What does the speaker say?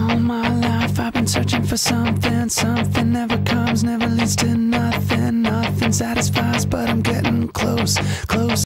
All my life I've been searching for something. Something never comes, never leads to nothing. Nothing satisfies, but I'm getting close, close.